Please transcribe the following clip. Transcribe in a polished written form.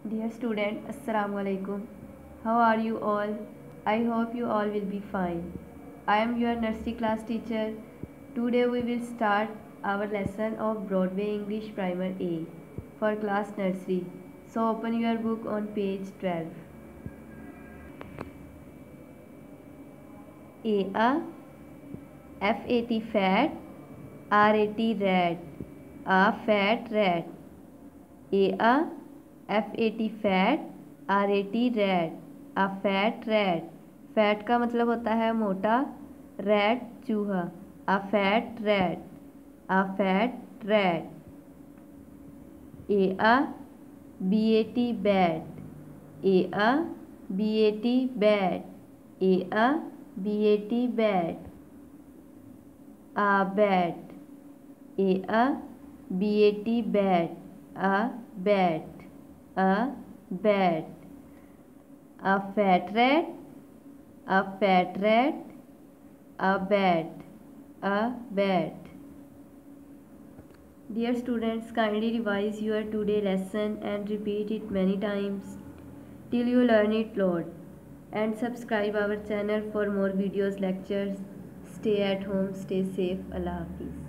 Dear student, Assalamu alaikum. How are you all? I hope you all will be fine. I am your nursery class teacher. Today we will start our lesson of Broadway English Primer A for class nursery. So open your book on page 12. A F-A-T fat, R-A-T rat, a fat rat. A F-A-T fat, R-A-T rat, a fat rat. Fat का मतलब होता है मोटा, rat चूहा, a fat rat, a fat rat. A B-A-T bat, A B-A-T bat, A B-A-T bat, a bat, A B-A-T bat, a bat, a bat. A fat rat, a fat rat, a bat, a bat. Dear students, kindly revise your today lesson and repeat it many times till you learn it lot, and subscribe our channel for more videos, lectures. Stay at home, stay safe. Allah Hafiz.